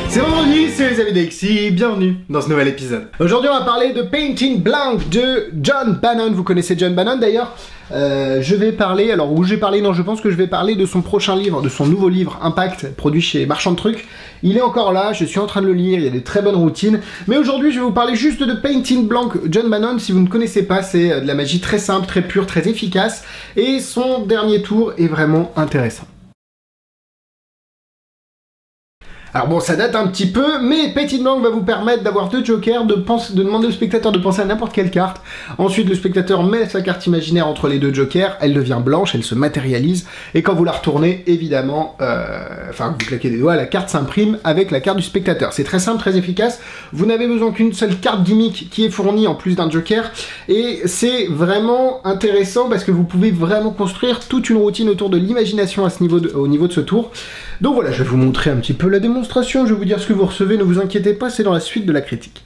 C'est vendredi, c'est les amis d'Alexis, bienvenue dans ce nouvel épisode. Aujourd'hui on va parler de Painting Blank de John Bannon. Vous connaissez John Bannon d'ailleurs. Je vais parler, alors où j'ai parlé, non je pense que je vais parler de son prochain livre, de son nouveau livre Impact, produit chez Marchand de Trucs. Il est encore là, je suis en train de le lire, il y a des très bonnes routines. Mais aujourd'hui je vais vous parler juste de Painting Blank John Bannon. Si vous ne connaissez pas, c'est de la magie très simple, très pure, très efficace. Et son dernier tour est vraiment intéressant. Alors bon, ça date un petit peu, mais Painting Blank va vous permettre d'avoir deux jokers, de demander au spectateur de penser à n'importe quelle carte. Ensuite, le spectateur met sa carte imaginaire entre les deux jokers, elle devient blanche, elle se matérialise, et quand vous la retournez, évidemment, vous claquez des doigts, la carte s'imprime avec la carte du spectateur. C'est très simple, très efficace, vous n'avez besoin qu'une seule carte gimmick qui est fournie en plus d'un joker, et c'est vraiment intéressant parce que vous pouvez vraiment construire toute une routine autour de l'imagination à ce niveau au niveau de ce tour. Donc voilà, je vais vous montrer un petit peu la démonstration, je vais vous dire ce que vous recevez, ne vous inquiétez pas, c'est dans la suite de la critique.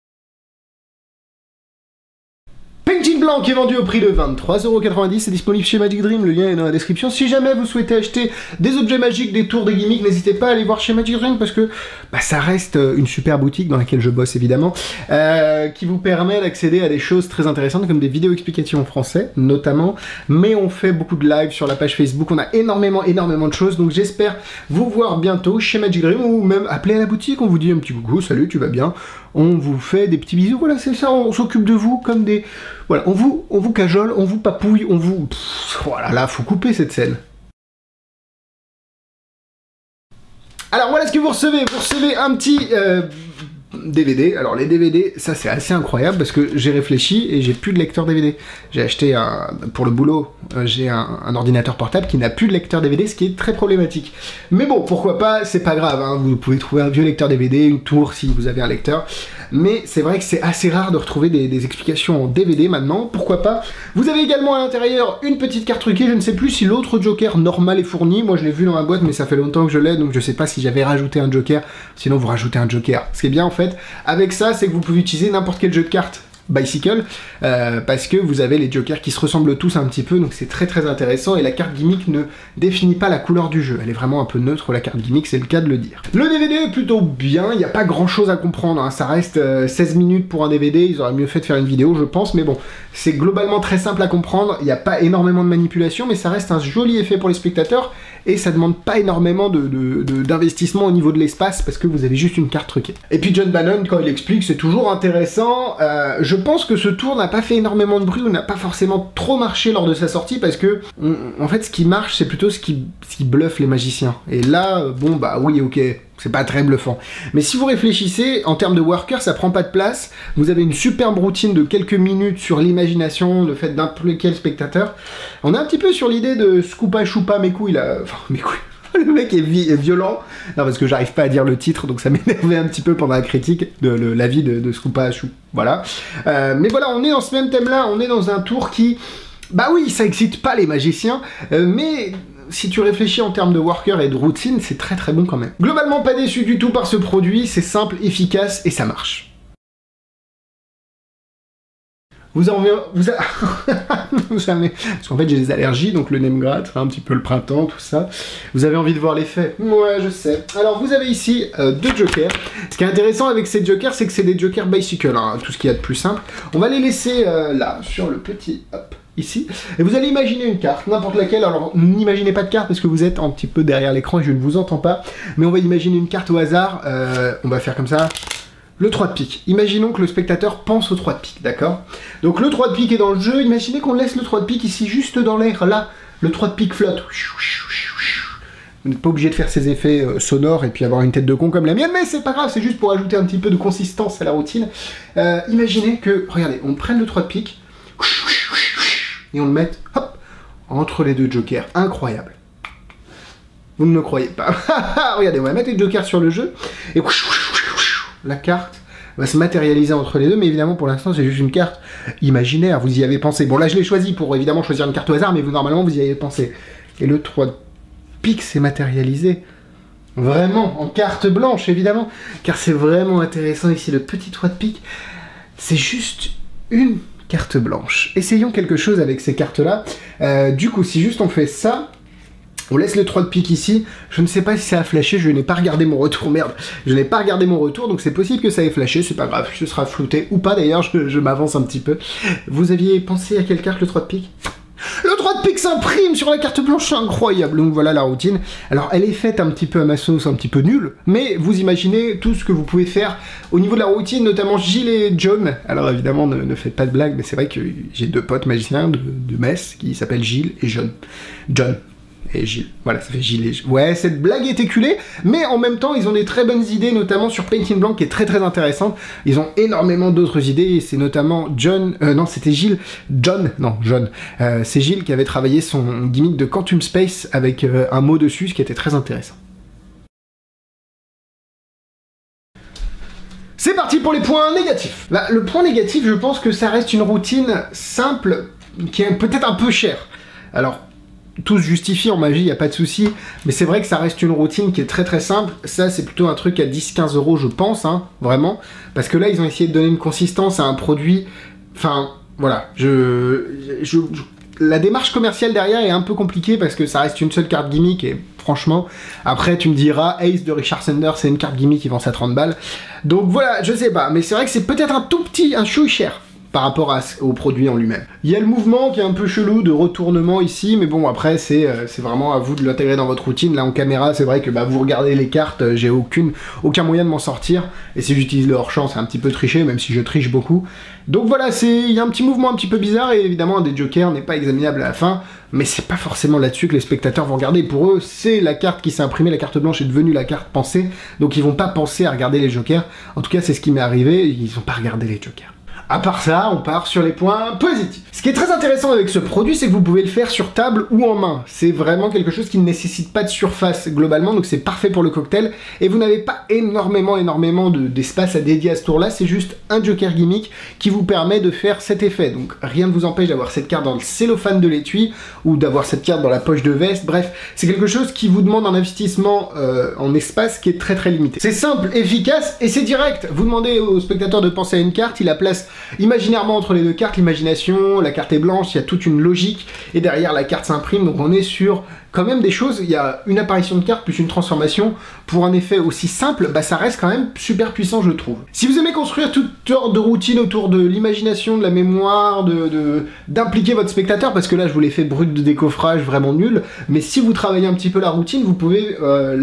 Painting Blank est vendu au prix de 23,90 €, c'est disponible chez Magic Dream, le lien est dans la description. Si jamais vous souhaitez acheter des objets magiques, des tours, des gimmicks, n'hésitez pas à aller voir chez Magic Dream parce que ça reste une super boutique dans laquelle je bosse évidemment, qui vous permet d'accéder à des choses très intéressantes comme des vidéos explicatives en français notamment, mais on fait beaucoup de live sur la page Facebook, on a énormément de choses, donc j'espère vous voir bientôt chez Magic Dream ou même appeler à la boutique, on vous dit un petit coucou, salut, tu vas bien, on vous fait des petits bisous, voilà c'est ça, on s'occupe de vous comme des... Voilà, on vous cajole, on vous papouille, on vous... Voilà, là, faut couper cette scène. Alors voilà ce que vous recevez. Vous recevez un petit DVD. Alors les DVD, ça c'est assez incroyable parce que j'ai réfléchi et j'ai plus de lecteur DVD. J'ai acheté pour le boulot, j'ai un ordinateur portable qui n'a plus de lecteur DVD, ce qui est très problématique. Mais bon, pourquoi pas, c'est pas grave, hein. Vous pouvez trouver un vieux lecteur DVD, une tour si vous avez un lecteur. Mais c'est vrai que c'est assez rare de retrouver des explications en DVD maintenant, pourquoi pas. Vous avez également à l'intérieur une petite carte truquée, je ne sais plus si l'autre joker normal est fourni, moi je l'ai vu dans ma boîte mais ça fait longtemps que je l'ai, donc je sais pas si j'avais rajouté un joker, sinon vous rajoutez un joker. Ce qui est bien en fait, avec ça, c'est que vous pouvez utiliser n'importe quel jeu de cartes Bicycle, parce que vous avez les jokers qui se ressemblent tous un petit peu, donc c'est très intéressant, et la carte gimmick ne définit pas la couleur du jeu, elle est vraiment un peu neutre la carte gimmick, c'est le cas de le dire. Le DVD est plutôt bien, il n'y a pas grand chose à comprendre, hein. Ça reste 16 minutes pour un DVD, ils auraient mieux fait de faire une vidéo je pense, mais bon, c'est globalement très simple à comprendre, il n'y a pas énormément de manipulation, mais ça reste un joli effet pour les spectateurs, et ça demande pas énormément d'investissement au niveau de l'espace, parce que vous avez juste une carte truquée. Et puis John Bannon, quand il explique, c'est toujours intéressant, je pense que ce tour n'a pas fait énormément de bruit ou n'a pas forcément trop marché lors de sa sortie parce que, en fait, ce qui marche, c'est plutôt ce qui bluffe les magiciens. Et là, bon, bah oui, ok, c'est pas très bluffant. Mais si vous réfléchissez, en termes de worker, ça prend pas de place. Vous avez une superbe routine de quelques minutes sur l'imagination, le fait d'impliquer le spectateur. On est un petit peu sur l'idée de Scoopa Choupa mes couilles, là. Enfin, mes couilles. Le mec est violent. Non, parce que j'arrive pas à dire le titre, donc ça m'énervait un petit peu pendant la critique de l'avis de Scoopa Chou. Voilà. Mais voilà, on est dans ce même thème-là, on est dans un tour qui... Bah oui, ça excite pas les magiciens, mais... Si tu réfléchis en termes de worker et de routine, c'est très bon quand même. Globalement, pas déçu du tout par ce produit, c'est simple, efficace et ça marche. Vous avez... Parce qu'en fait j'ai des allergies, donc le nez me gratte, un petit peu le printemps, tout ça. Vous avez envie de voir l'effet? Ouais, je sais. Alors vous avez ici deux jokers. Ce qui est intéressant avec ces jokers, c'est que c'est des jokers bicycle, hein, tout ce qu'il y a de plus simple. On va les laisser là, sur le petit... Hop. Ici, et vous allez imaginer une carte, n'importe laquelle, alors n'imaginez pas de carte parce que vous êtes un petit peu derrière l'écran et je ne vous entends pas, mais on va imaginer une carte au hasard, on va faire comme ça, le 3 de pique. Imaginons que le spectateur pense au 3 de pique, d'accord? Donc le 3 de pique est dans le jeu, imaginez qu'on laisse le 3 de pique ici, juste dans l'air, là, le 3 de pique flotte. Vous n'êtes pas obligé de faire ces effets sonores et puis avoir une tête de con comme la mienne, mais c'est pas grave, c'est juste pour ajouter un petit peu de consistance à la routine. Imaginez que, regardez, on prenne le 3 de pique, et on le met, hop, entre les deux jokers. Incroyable. Vous ne me croyez pas. Regardez, on va mettre les jokers sur le jeu, et la carte va se matérialiser entre les deux, mais évidemment, pour l'instant, c'est juste une carte imaginaire, vous y avez pensé. Bon, là, je l'ai choisi pour, évidemment, choisir une carte au hasard, mais vous, normalement, vous y avez pensé. Et le 3 de pique s'est matérialisé. Vraiment, en carte blanche, évidemment, car c'est vraiment intéressant ici, le petit 3 de pique, c'est juste une carte blanche. Essayons quelque chose avec ces cartes-là. Du coup, si juste on fait ça, On laisse les 3 de pique ici, je ne sais pas si ça a flashé, je n'ai pas regardé mon retour, merde, je n'ai pas regardé mon retour, donc c'est possible que ça ait flashé, c'est pas grave, ce sera flouté, ou pas d'ailleurs, je m'avance un petit peu. Vous aviez pensé à quelle carte le 3 de pique? Le 3 de pique s'imprime sur la carte blanche, c'est incroyable. Donc voilà la routine. Alors elle est faite un petit peu à ma sauce, un petit peu nulle, mais vous imaginez tout ce que vous pouvez faire au niveau de la routine, notamment Gilles et John. Alors évidemment, ne faites pas de blague, mais c'est vrai que j'ai 2 potes magiciens de Metz qui s'appellent Gilles et John. Et Gilles. Voilà, ça fait Gilles et... Ouais, cette blague est éculée, mais en même temps, ils ont des très bonnes idées, notamment sur Paint in Blanc, qui est très très intéressante. Ils ont énormément d'autres idées, et c'est notamment John... non, c'était Gilles. John. C'est Gilles qui avait travaillé son gimmick de Quantum Space avec un mot dessus, ce qui était très intéressant. C'est parti pour les points négatifs. Bah, le point négatif, je pense que ça reste une routine simple, qui est peut-être un peu chère. Alors... tout se justifie en magie, il n'y a pas de souci, mais c'est vrai que ça reste une routine qui est très très simple. Ça, c'est plutôt un truc à 10-15 €, je pense, hein, vraiment. Parce que là, ils ont essayé de donner une consistance à un produit... Enfin, voilà, la démarche commerciale derrière est un peu compliquée parce que ça reste une seule carte gimmick et franchement, après tu me diras, Ace de Richard Sanders, c'est une carte gimmick qui vend ça 30 balles. Donc voilà, je sais pas, mais c'est vrai que c'est peut-être un chouille cher par rapport au produit en lui-même. Il y a le mouvement qui est un peu chelou de retournement ici, mais bon après c'est vraiment à vous de l'intégrer dans votre routine. Là en caméra c'est vrai que bah, vous regardez les cartes, j'ai aucun moyen de m'en sortir, et si j'utilise le hors-champ c'est un petit peu triché, même si je triche beaucoup. Donc voilà, il y a un petit mouvement un petit peu bizarre, et évidemment un des jokers n'est pas examinable à la fin, mais c'est pas forcément là-dessus que les spectateurs vont regarder. Pour eux, c'est la carte qui s'est imprimée, la carte blanche est devenue la carte pensée, donc ils vont pas penser à regarder les jokers. En tout cas c'est ce qui m'est arrivé, ils ont pas regardé les jokers. À part ça, on part sur les points positifs. Ce qui est très intéressant avec ce produit, c'est que vous pouvez le faire sur table ou en main. C'est vraiment quelque chose qui ne nécessite pas de surface globalement, donc c'est parfait pour le cocktail. Et vous n'avez pas énormément d'espace à dédier à ce tour-là, c'est juste un joker gimmick qui vous permet de faire cet effet. Donc rien ne vous empêche d'avoir cette carte dans le cellophane de l'étui, ou d'avoir cette carte dans la poche de veste, bref, c'est quelque chose qui vous demande un investissement en espace qui est très très limité. C'est simple, efficace et c'est direct. Vous demandez au spectateur de penser à une carte, il la place imaginairement entre les 2 cartes, l'imagination, la carte est blanche, il y a toute une logique, et derrière la carte s'imprime, donc on est sur quand même des choses, il y a une apparition de carte plus une transformation, pour un effet aussi simple, bah ça reste quand même super puissant je trouve. Si vous aimez construire toute sorte de routine autour de l'imagination, de la mémoire, d'impliquer votre spectateur, parce que là je vous l'ai fait brut de décoffrage, vraiment nul, mais si vous travaillez un petit peu la routine, vous pouvez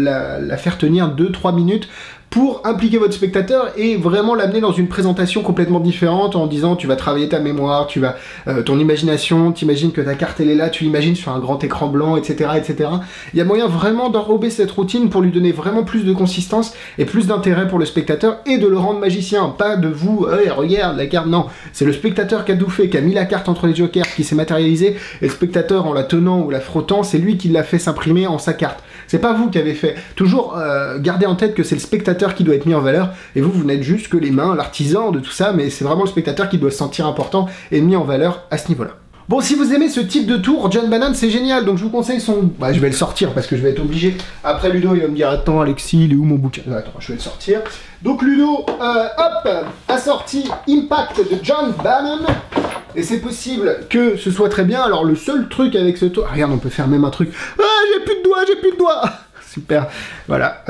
la faire tenir 2-3 minutes, pour impliquer votre spectateur et vraiment l'amener dans une présentation complètement différente en disant tu vas travailler ta mémoire, tu vas ton imagination, t'imagines que ta carte elle est là, tu l'imagines sur un grand écran blanc, etc. etc. Il y a moyen vraiment d'enrober cette routine pour lui donner vraiment plus de consistance et plus d'intérêt pour le spectateur et de le rendre magicien, pas de vous, hey, regarde la carte, non, c'est le spectateur qui a tout fait, qui a mis la carte entre les jokers, qui s'est matérialisé, et le spectateur en la tenant ou la frottant, c'est lui qui l'a fait s'imprimer en sa carte. C'est pas vous qui avez fait. Toujours gardez en tête que c'est le spectateur qui doit être mis en valeur, et vous n'êtes juste que les mains, l'artisan de tout ça, mais c'est vraiment le spectateur qui doit se sentir important et mis en valeur à ce niveau-là. Bon, si vous aimez ce type de tour, John Bannon, c'est génial, donc je vous conseille son... Bah, je vais le sortir, parce que je vais être obligé. Après, Ludo, il va me dire, attends, Alexis, il est où mon bouquin? Non, attends, je vais le sortir. Donc, Ludo, hop, a sorti Impact de John Bannon, et c'est possible que ce soit très bien. Alors, le seul truc avec ce tour... Ah, regarde, on peut faire même un truc... Ah, j'ai plus de doigts. Super, voilà.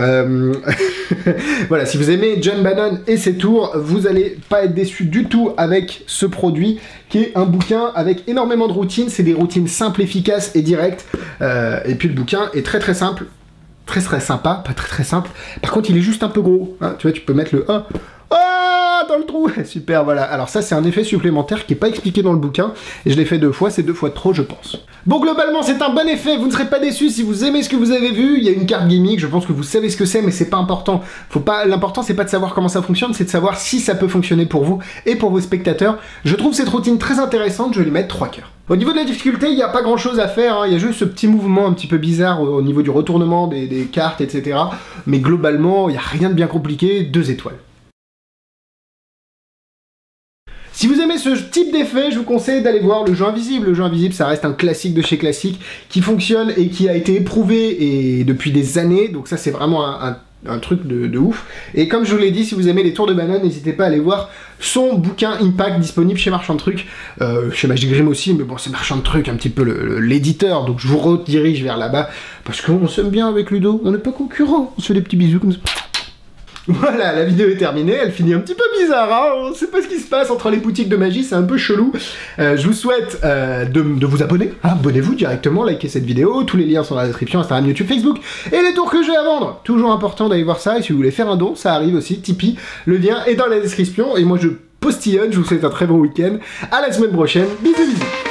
Voilà, si vous aimez John Bannon et ses tours, vous allez pas être déçu du tout avec ce produit, qui est un bouquin avec énormément de routines. C'est des routines simples, efficaces et directes. Et puis le bouquin est très très simple, très très sympa, pas très très simple. Par contre, il est juste un peu gros. Hein, tu vois, tu peux mettre le 1. Ah, dans le trou. Super, voilà. Alors ça, c'est un effet supplémentaire qui n'est pas expliqué dans le bouquin, et je l'ai fait 2 fois, c'est 2 fois de trop, je pense. Bon, globalement, c'est un bon effet, vous ne serez pas déçus si vous aimez ce que vous avez vu. Il y a une carte gimmick, je pense que vous savez ce que c'est, mais c'est pas important. L'important, c'est pas de savoir comment ça fonctionne, c'est de savoir si ça peut fonctionner pour vous et pour vos spectateurs. Je trouve cette routine très intéressante, je vais lui mettre 3 cœurs. Au niveau de la difficulté, il n'y a pas grand chose à faire, hein. Il y a juste ce petit mouvement un petit peu bizarre au niveau du retournement des cartes, etc. Mais globalement, il n'y a rien de bien compliqué, 2 étoiles. Si vous aimez ce type d'effet, je vous conseille d'aller voir le jeu invisible. Le jeu invisible, ça reste un classique de chez classique qui fonctionne et qui a été éprouvé depuis des années. Donc ça, c'est vraiment un un truc de ouf. Et comme je vous l'ai dit, si vous aimez les tours de banane, n'hésitez pas à aller voir son bouquin Impact disponible chez Marchand de Trucs, chez Magic Grim aussi, mais bon, c'est Marchand de Trucs, un petit peu l'éditeur, donc je vous redirige vers là-bas, parce qu'on s'aime bien avec Ludo, on n'est pas concurrents, on se fait des petits bisous comme ça. Voilà, la vidéo est terminée, elle finit un petit peu bizarre, hein, on sait pas ce qui se passe entre les boutiques de magie, c'est un peu chelou. Je vous souhaite de vous abonner, hein, abonnez-vous directement, likez cette vidéo, tous les liens sont dans la description, Instagram, YouTube, Facebook, et les tours que j'ai à vendre. Toujours important d'aller voir ça, et si vous voulez faire un don, ça arrive aussi, Tipeee, le lien est dans la description, et moi je postillonne, je vous souhaite un très bon week-end, à la semaine prochaine, bisous bisous.